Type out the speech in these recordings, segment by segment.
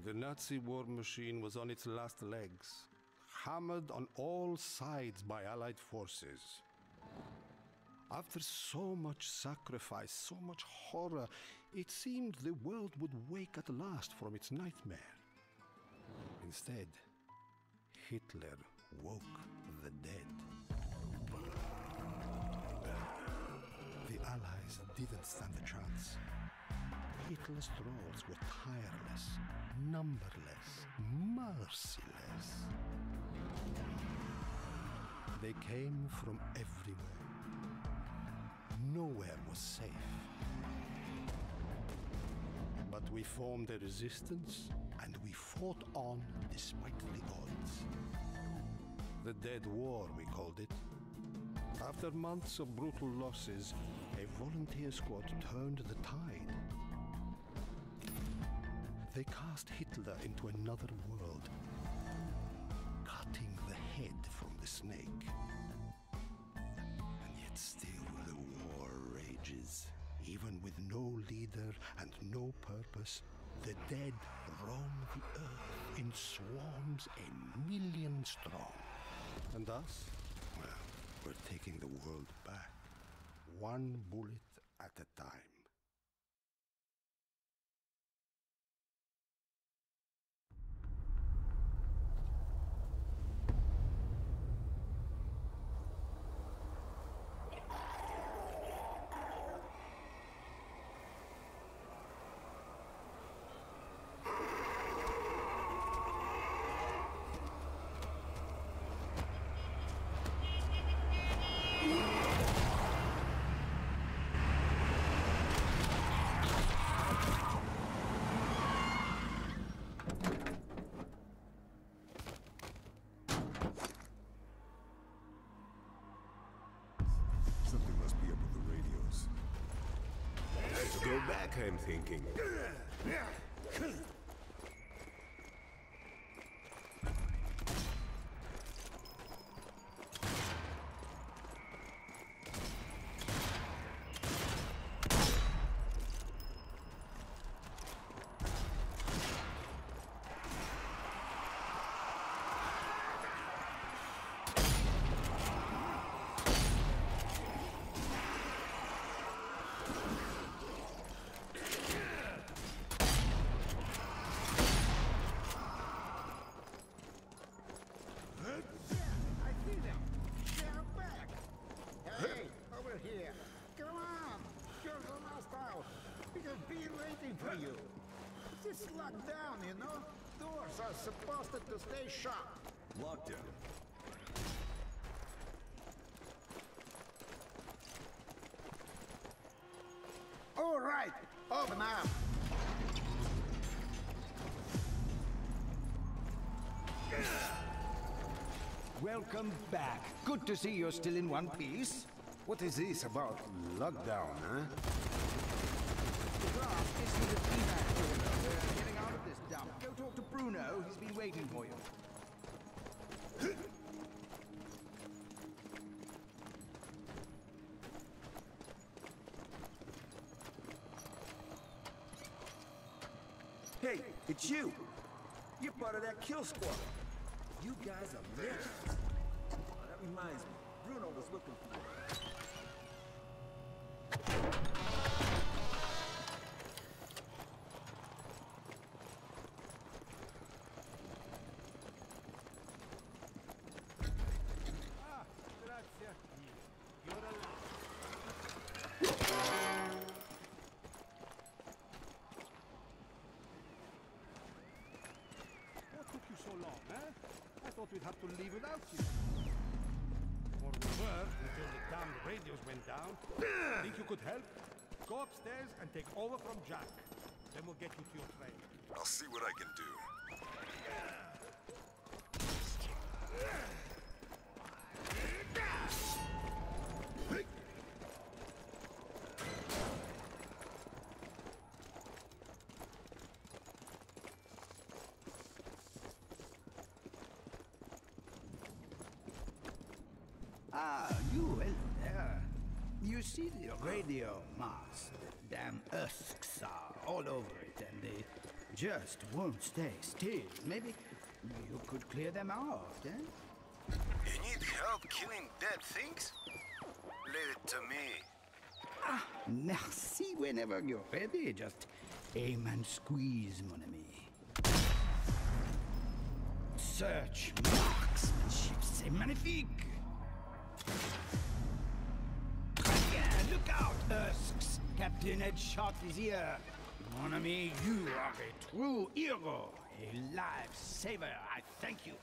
The Nazi war machine was on its last legs, hammered on all sides by Allied forces. After so much sacrifice, so much horror, it seemed the world would wake at last from its nightmare. Instead, Hitler woke the dead. The Allies didn't stand a chance. Hitler's trolls were tireless, numberless, merciless. They came from everywhere. Nowhere was safe. But we formed a resistance, and we fought on despite the odds. The Dead War, we called it. After months of brutal losses, a volunteer squad turned the tide. They cast Hitler into another world, cutting the head from the snake. And yet still the war rages. Even with no leader and no purpose, the dead roam the earth in swarms 1,000,000 strong. And us? Well, we're taking the world back, one bullet at a time. Something must be up with the radios. Let's go back, I'm thinking. It's locked down, you know? Doors are supposed to stay shut. Lockdown. All right, open up. Welcome back. Good to see you're still in one piece. What is this about lockdown, huh? Isn't the feedback corridor? We're getting out of this dump. Go talk to Bruno. He's been waiting for you. Hey, it's you! You're part of that kill squad. You guys are legends. That reminds me, Bruno was looking for you. What took you so long, eh? I thought we'd have to leave without you. Or we were, until the damned radios went down. Think you could help? Go upstairs and take over from Jack. Then we'll get you to your train. I'll see what I can do. Ah, you well there. You see the radio mast? Damn Usks are all over it, and the just won't stay still. Maybe you could clear them out, eh? You need help killing dead things? Leave it to me. Ah, merci whenever you're ready. Just aim and squeeze, mon ami. Search marksmanship, c'est magnifique. Très bien, look out, Husks. Captain Headshot is here. Mon ami, you are a true hero, a lifesaver. I thank you.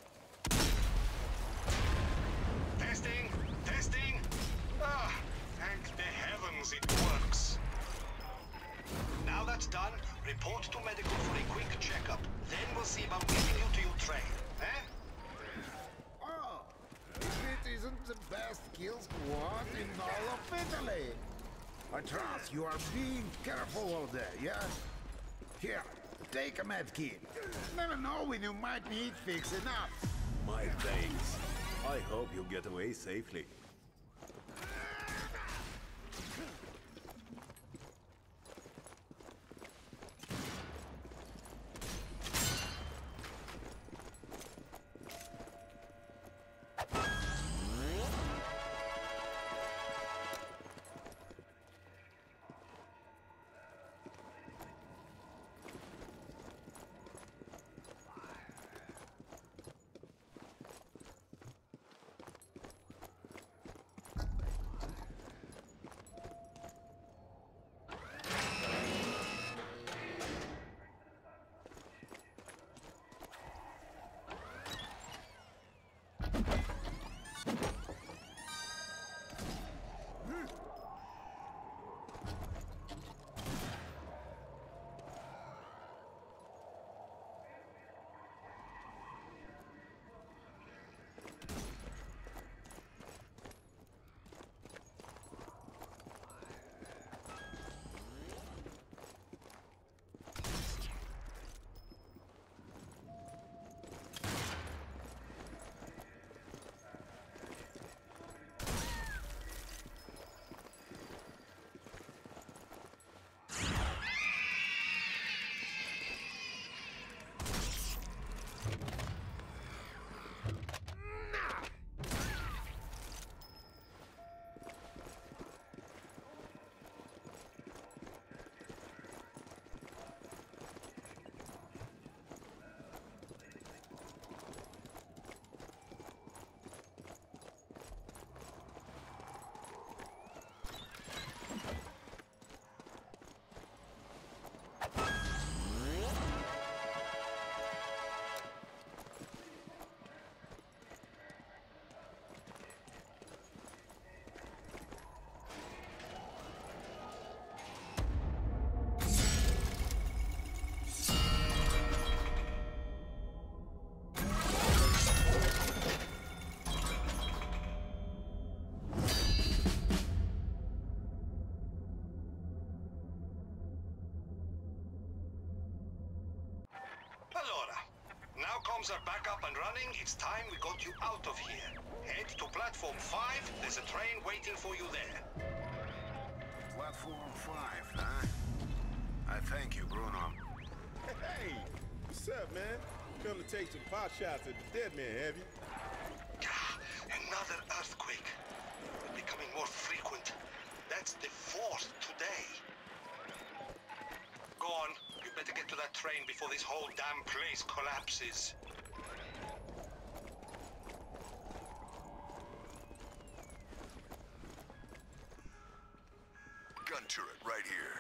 Testing! Testing! Ah, thank the heavens it works. Now that's done, report to medical for a quick checkup. Then we'll see about getting you to your train, eh? Oh, if it isn't the best kill squad in all of Italy. I trust you are being careful all day, yeah? Here, take a med kit. Never know when you might need fixing up. My thanks. I hope you'll get away safely. Comms are back up and running. It's time we got you out of here. Head to platform 5. There's a train waiting for you there. Platform 5, huh? I thank you, Bruno. Hey, what's up, man? Come to take some pot shots at the dead man, have you? Another earthquake. Becoming more frequent. That's the 4th today. Go on. You better get to that train before this whole damn place collapses. Gun turret right here.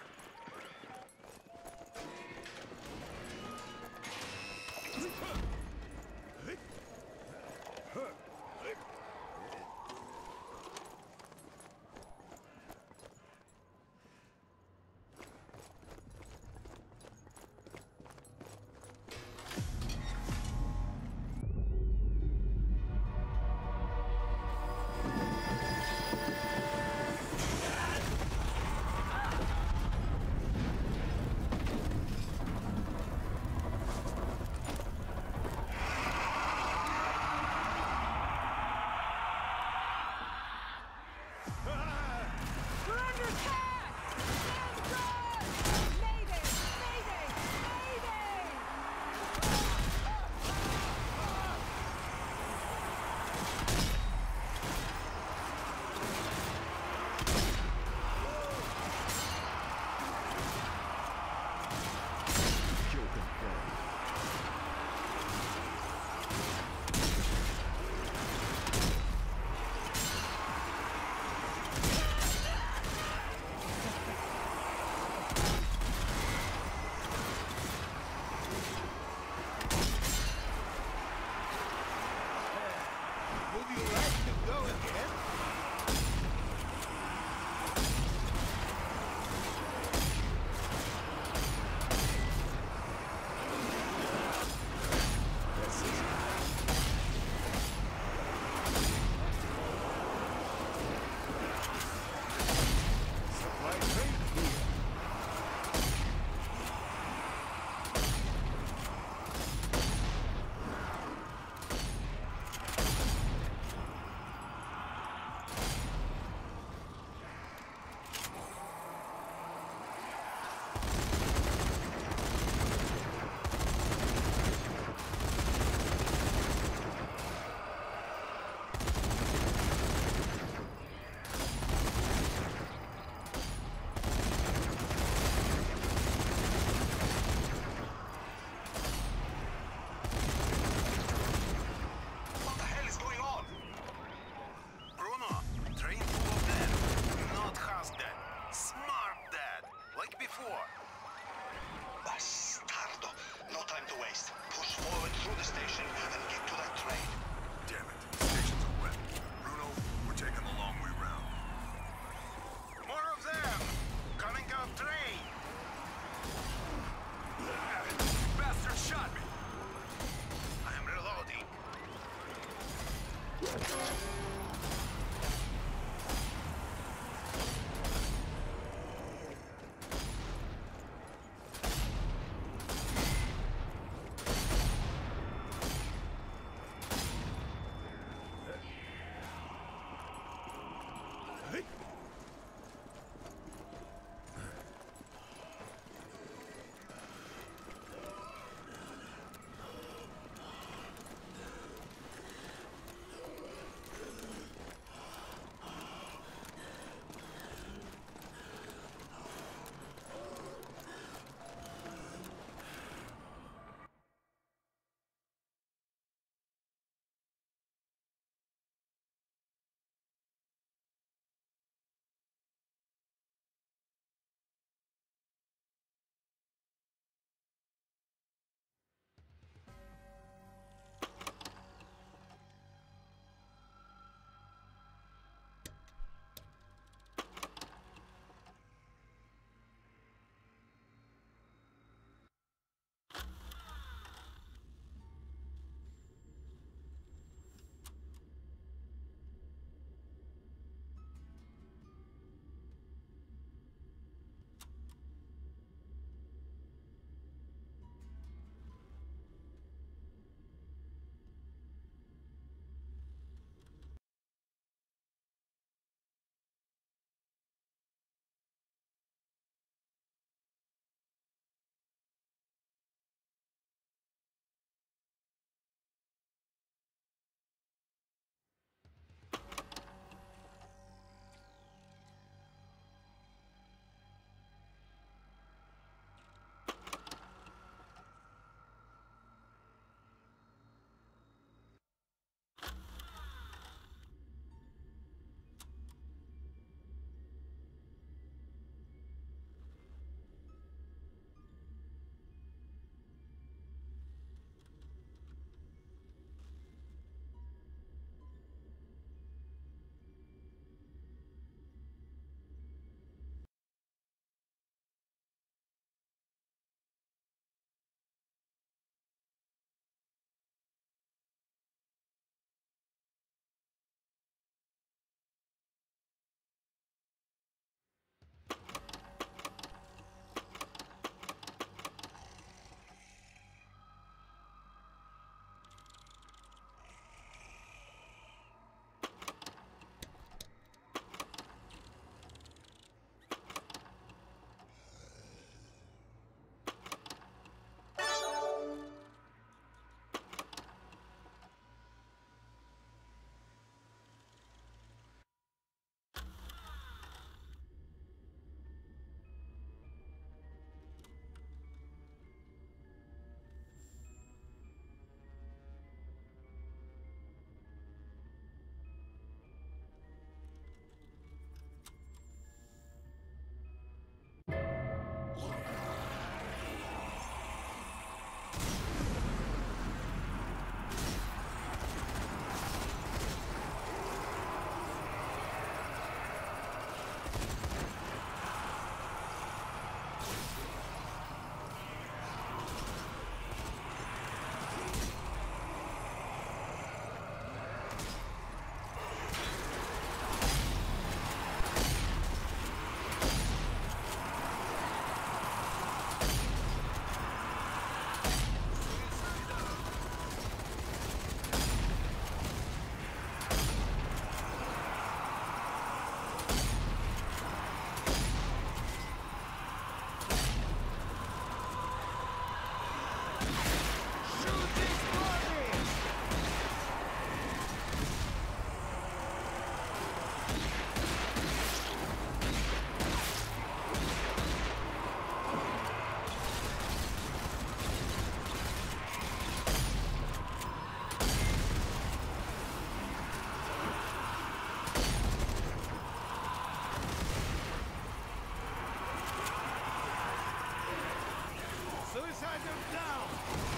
Suicider down!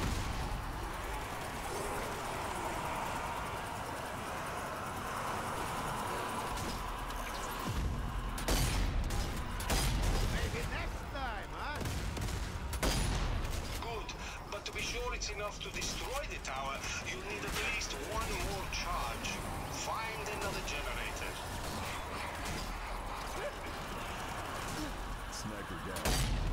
Maybe next time, huh? Good, but to be sure it's enough to destroy the tower, you'll need at least one more charge. Find another generator. Sniper down.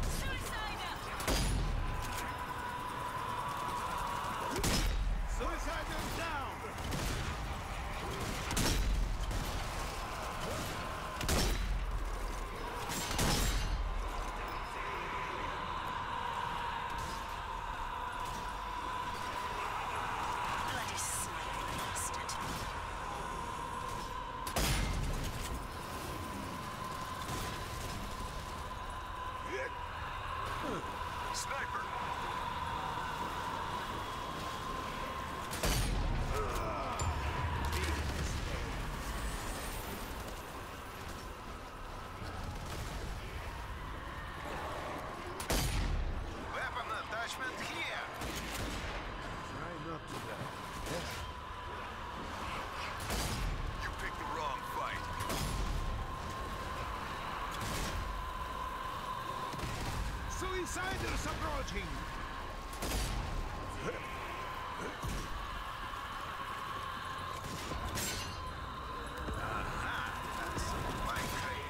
Suicider down! Bloody sniper bastard. Sniper! Weapon attachment here! Try not to die. Yes? You picked the wrong fight. Suiciders approaching! My crate.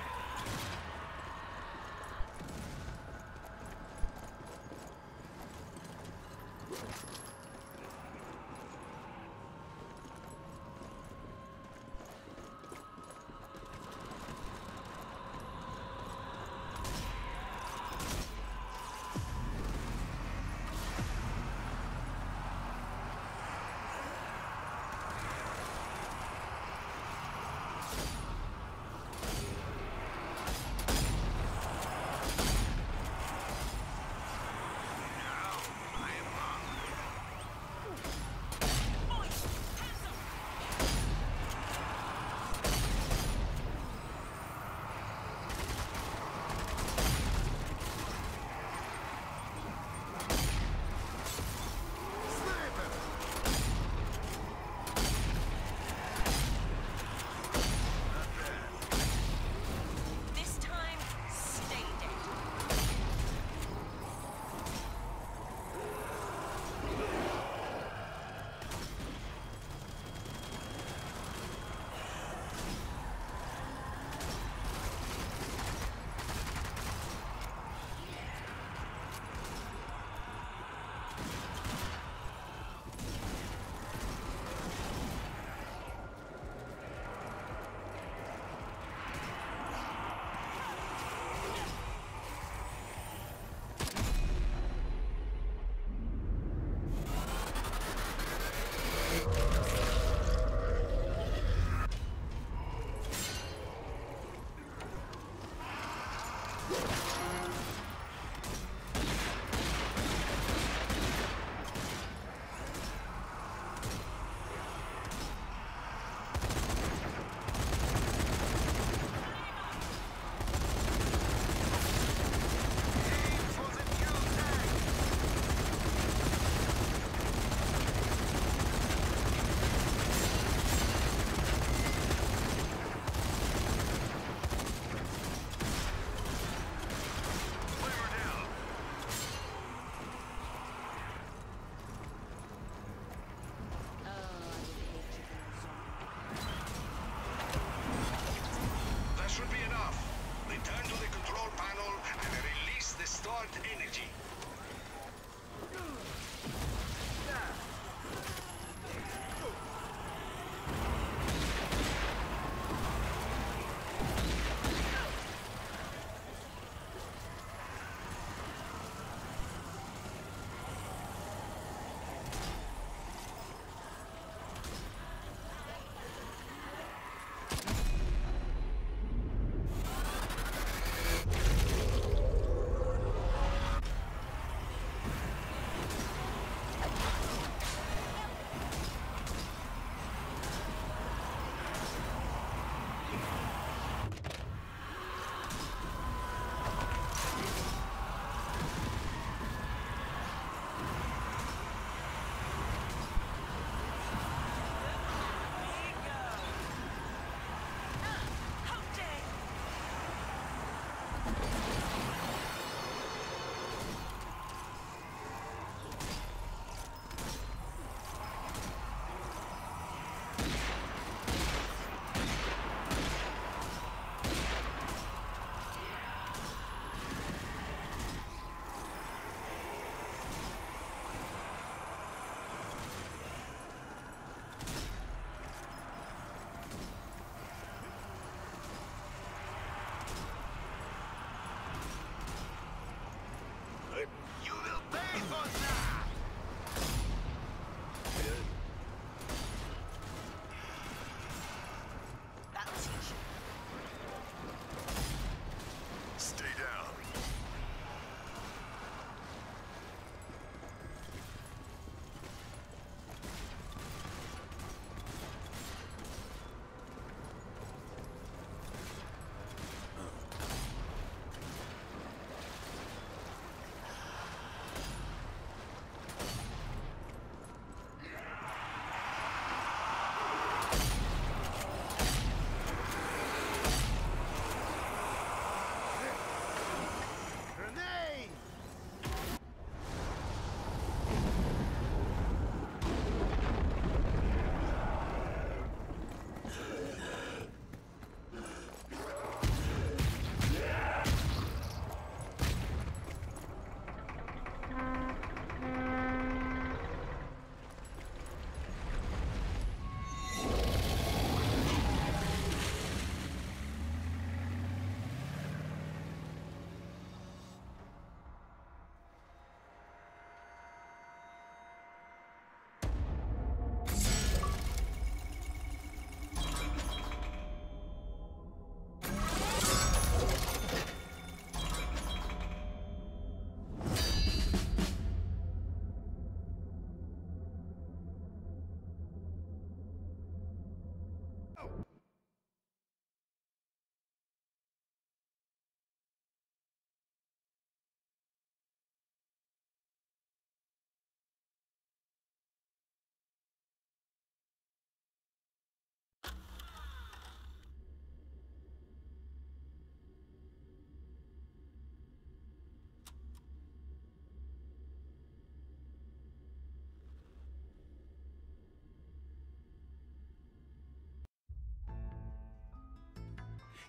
This time, stay dead. That should be enough. Return to the control panel and release the stored energy.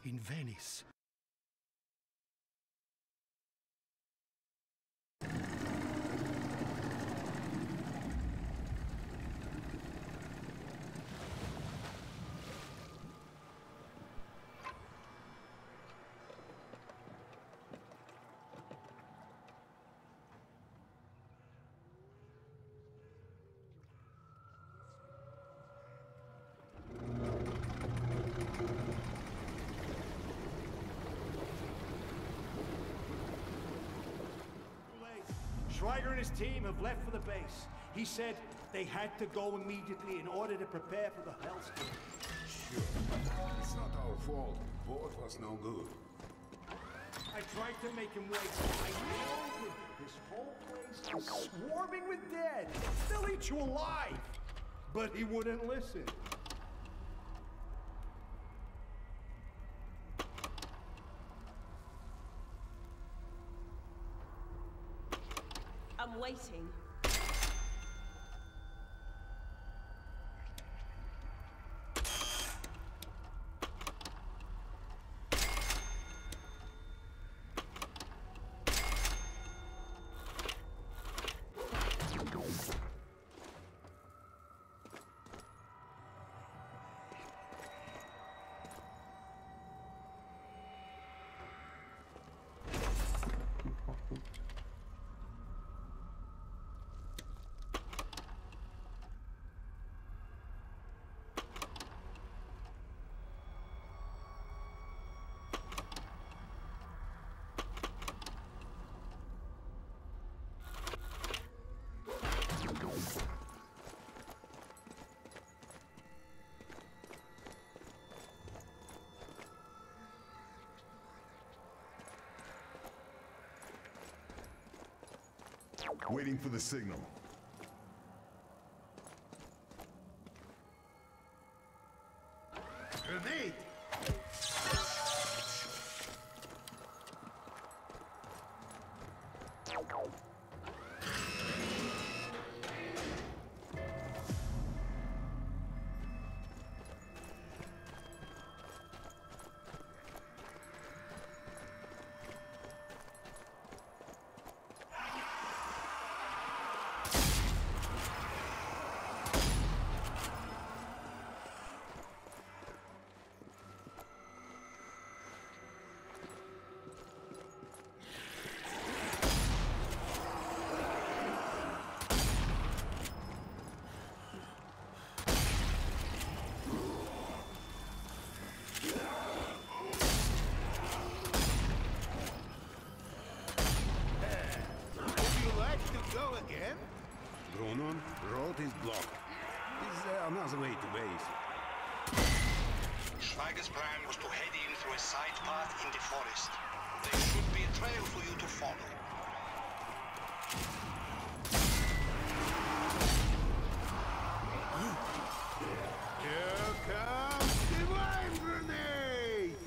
in Venice. Schweiger and his team have left for the base. He said they had to go immediately in order to prepare for the hellstorm. Sure. It's not our fault. Boat was no good. I tried to make him wait. I know this whole place is swarming with dead. They'll eat you alive. But he wouldn't listen. I'm waiting. Waiting for the signal. Grenade! Bruno, road is blocked. Is there another way to base? Schweiger's plan was to head in through a side path in the forest. There should be a trail for you to follow. Here comes Divine Grenade!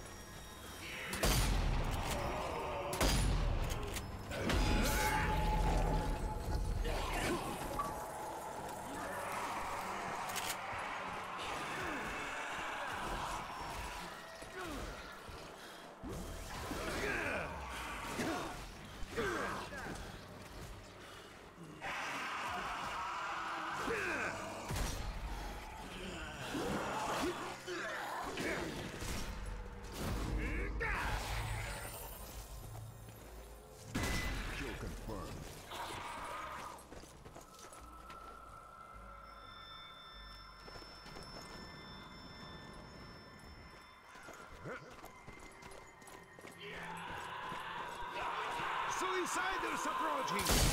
Suiciders approaching!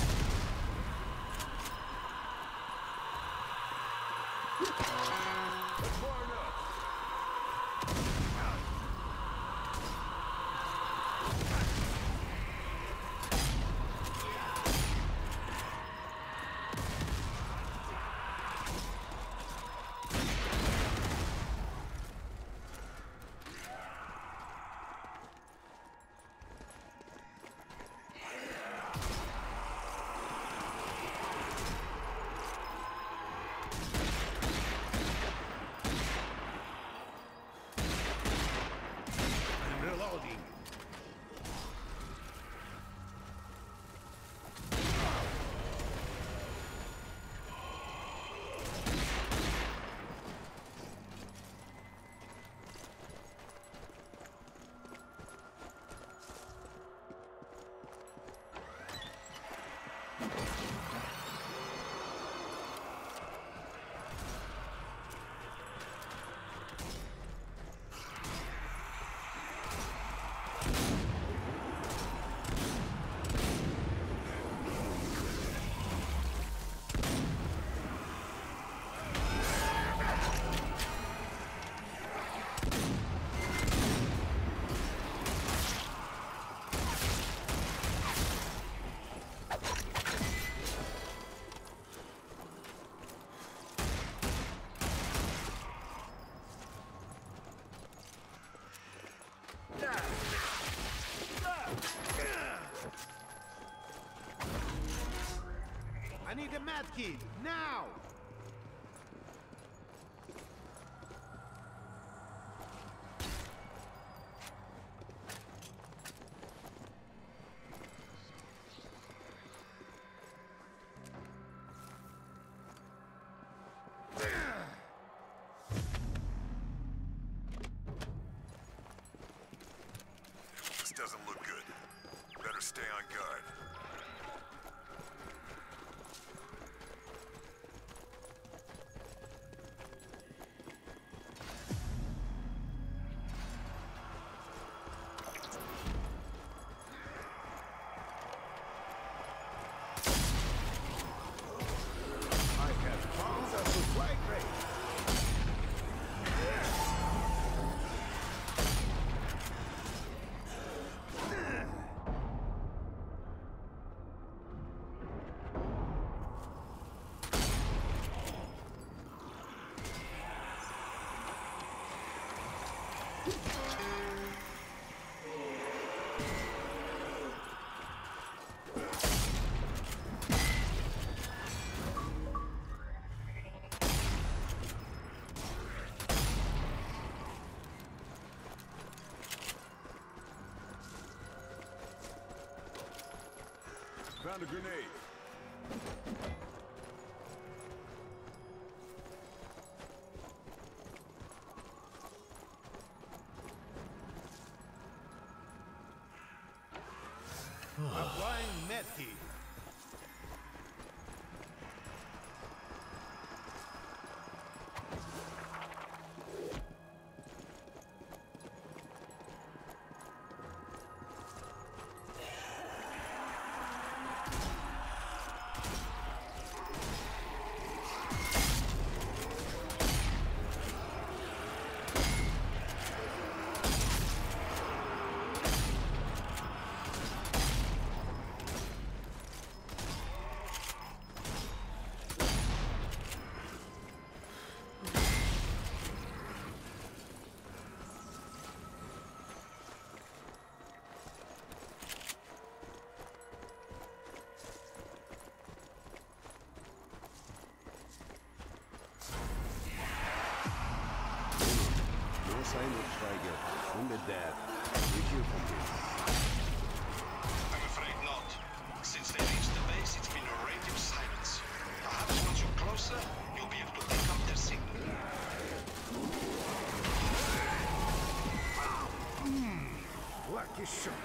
need a med kit, now! This doesn't look good. Better stay on guard. I have found a supply crate. Found a grenade. Applying medkit. No sign of Schweiger. Wounded dead. We hear from him. I'm afraid not. Since they reached the base, it's been a radio silence. Perhaps once you're closer, you'll be able to pick up their signal. Lucky shot.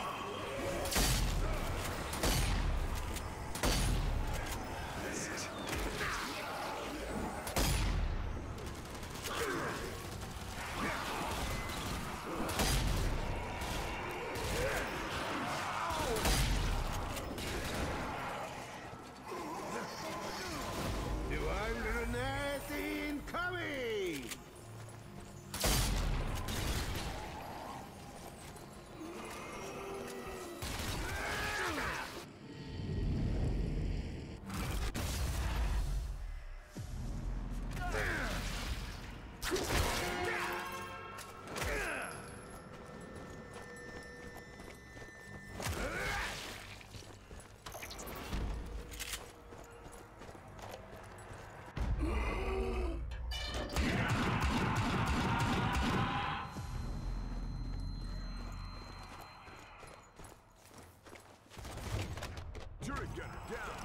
Divine grenade incoming! Turret gunner down.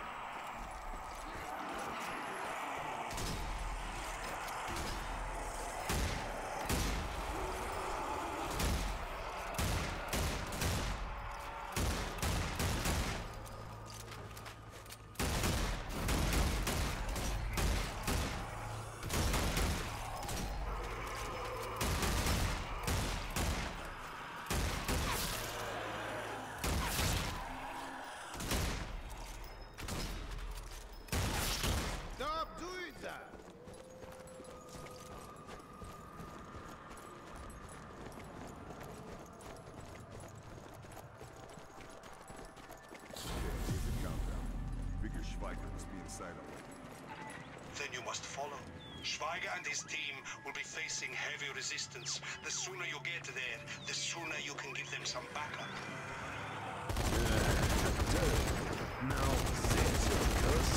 Stop doing that! Okay, here's the countdown. Figure Schweiger must be inside of it. Then you must follow. Schweiger and his team will be facing heavy resistance. The sooner you get there, the sooner you can give them some backup. Now, sense your curse.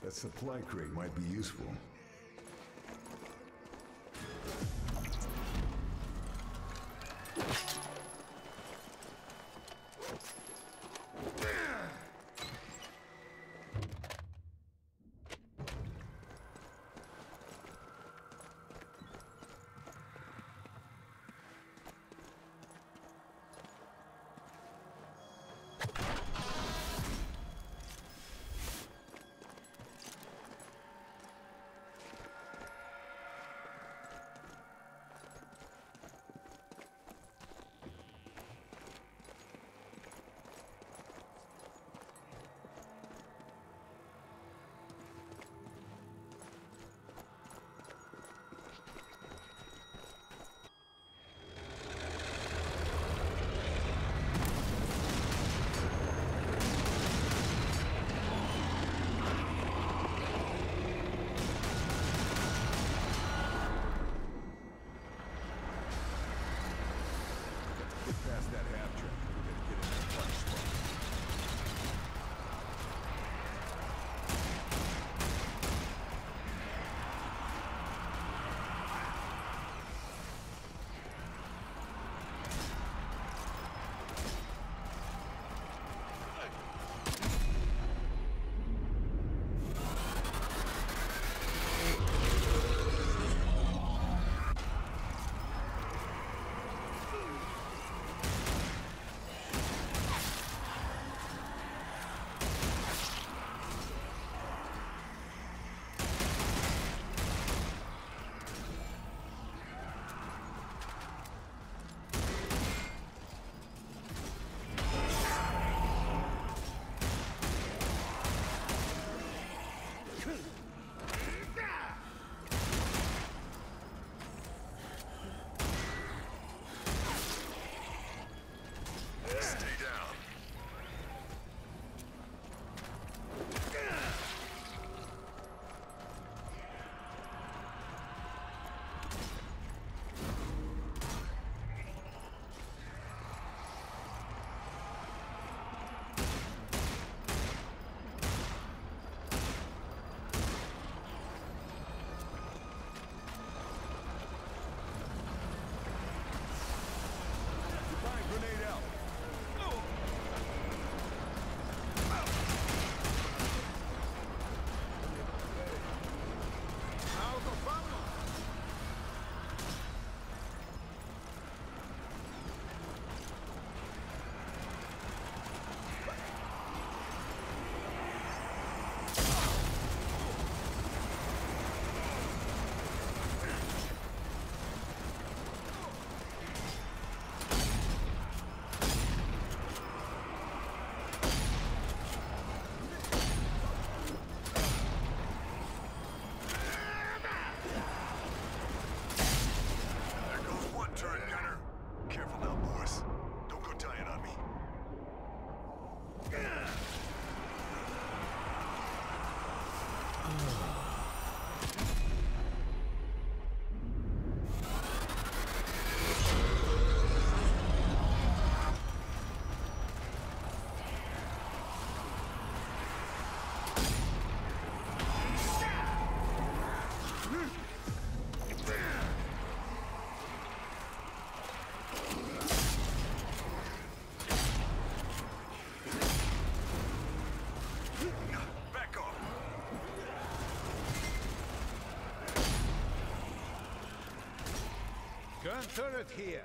That supply crate might be useful. Past that half-track, we're gonna get in that punch spot. Grenade out. Gun turret here.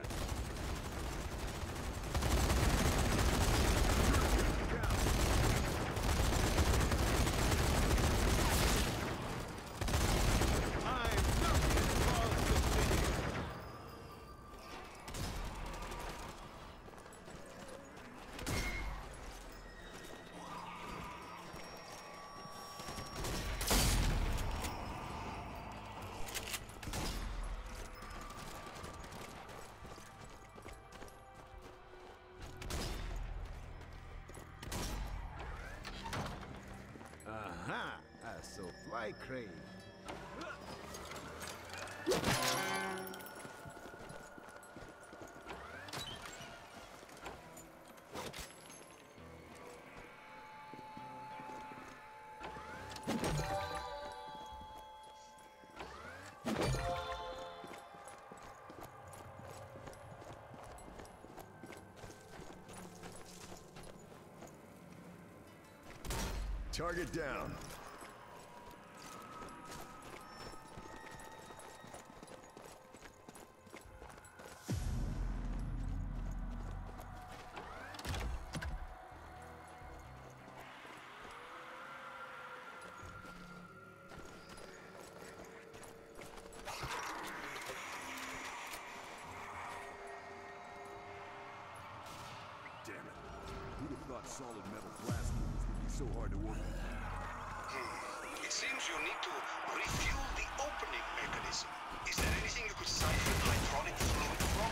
Aha! A supply crate. Target down. Damn it. Who'd have thought solid metal blast cables would be so hard to work with? It seems you need to refuel the opening mechanism. Is there anything you could siphon hydraulic fluid from?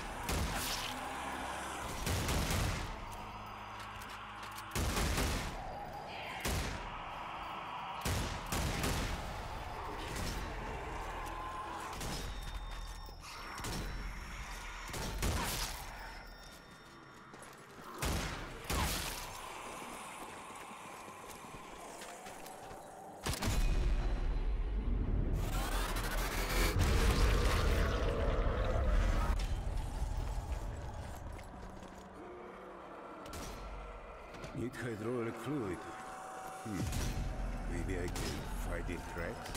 Need hydraulic fluid. Maybe I can find it cracks.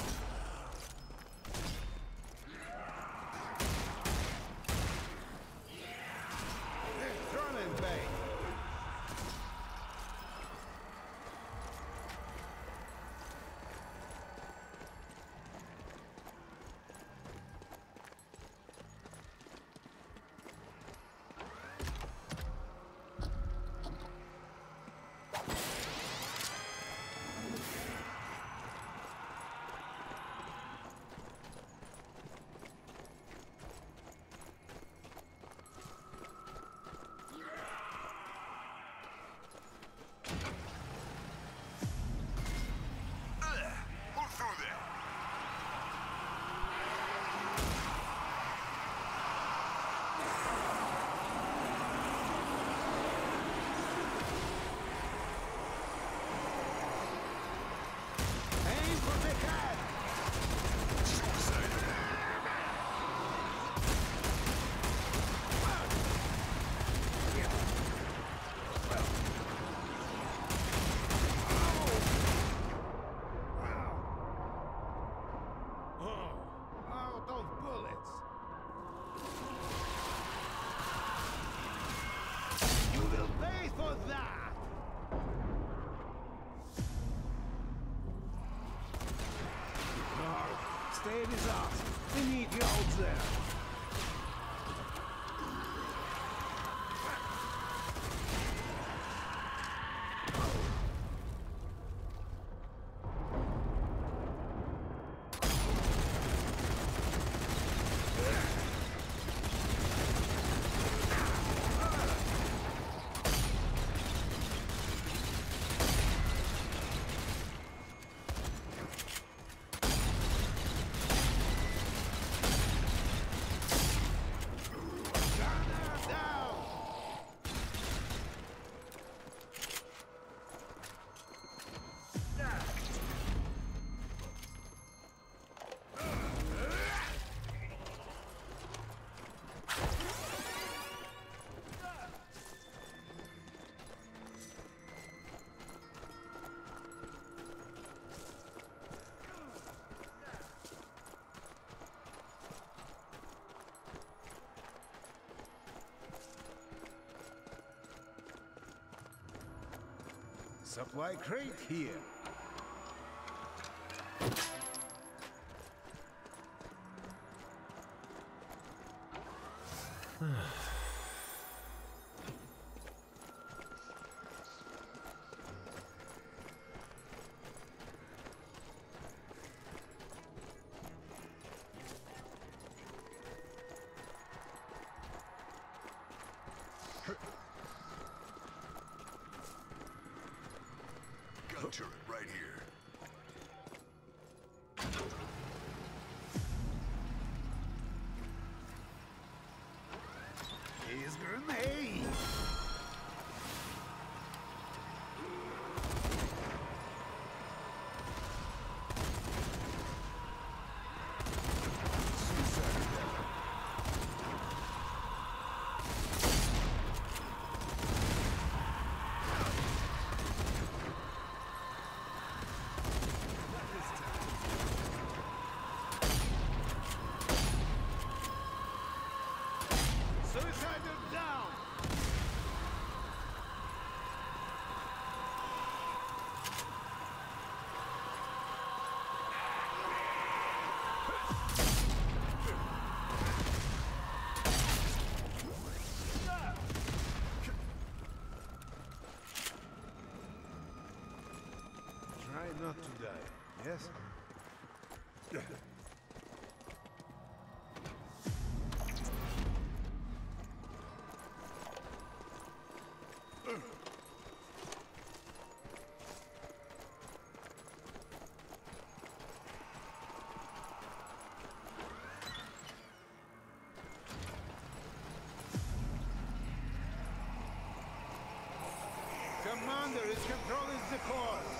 Drummond Bay. Stay in his ass. We need you out there. Supply crate here. Gun turret right here. Here's grenade. not to die, yes? Commander is controlling the course.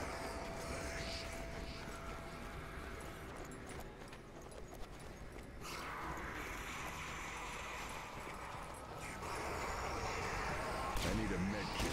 I need a med kit.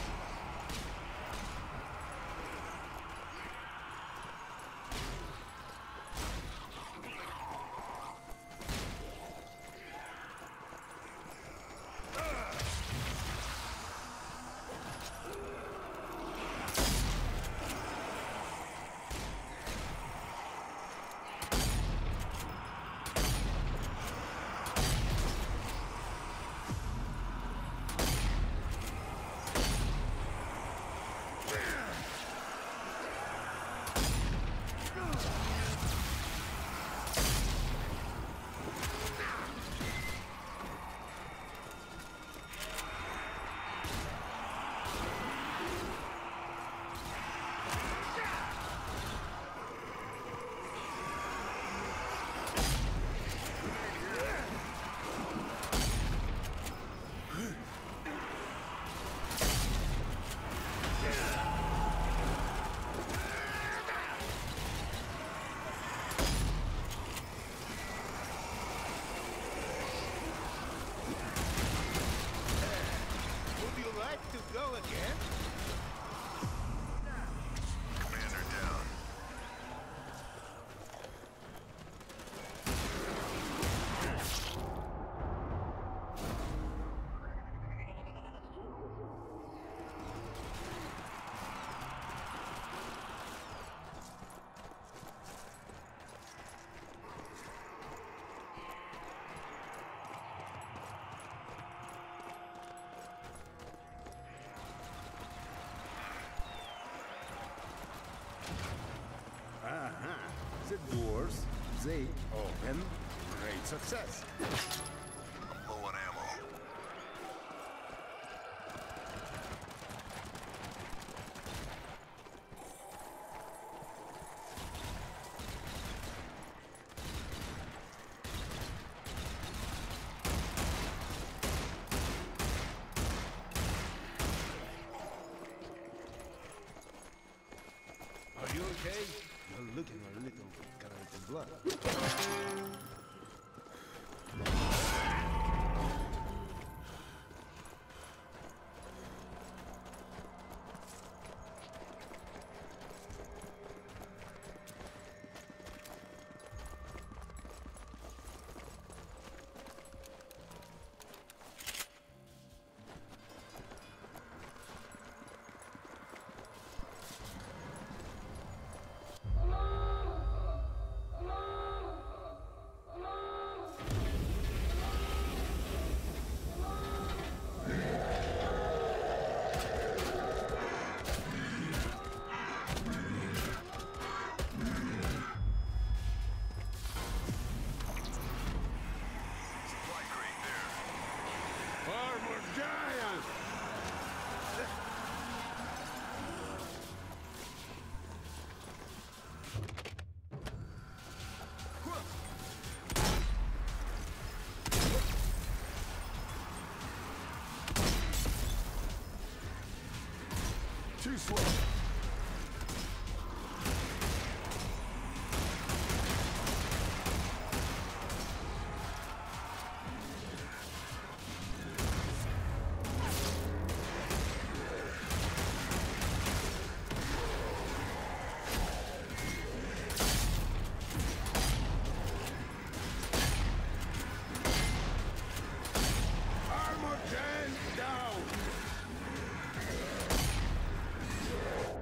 Go again? Commander down. The doors, they open. Great success. I'm low on ammo. Are you okay? You're looking a little covered in blood. Too slow. Armor Gen down!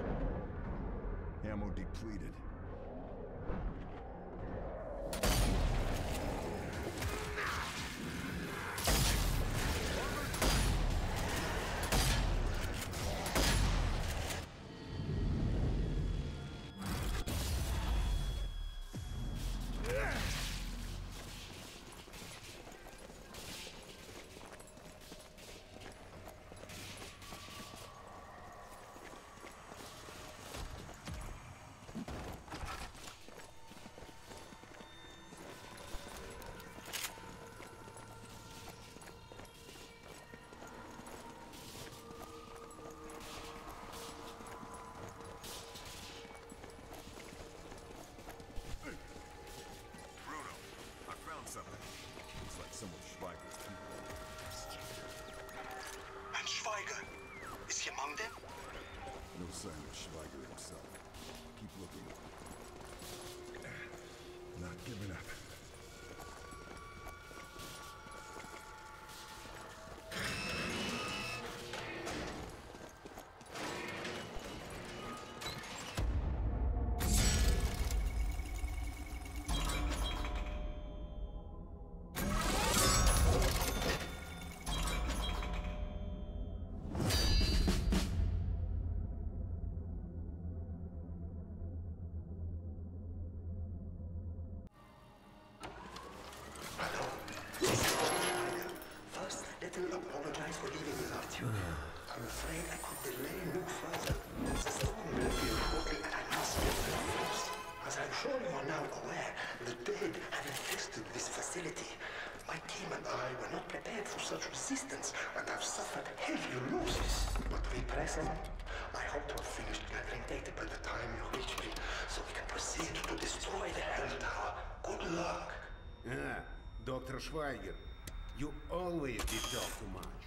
First, let me apologize for leaving without you. I'm afraid I could delay no further. The storm will be shortly and I must get there first. As I'm sure you are now aware, the dead have infested this facility. My team and I were not prepared for such resistance and have suffered heavy losses. But we press on. I hope to have finished gathering data by the time you reach me, so we can proceed to destroy the Hell Tower. Good luck. Dr. Schweiger, you always did talk too much.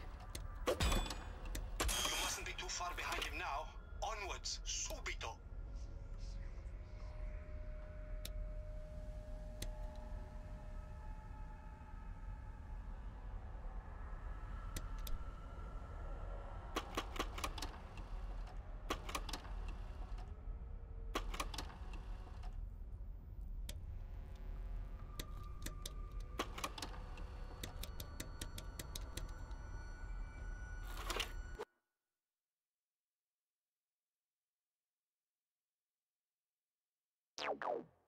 You mustn't be too far behind him now. Onwards, subito. Go.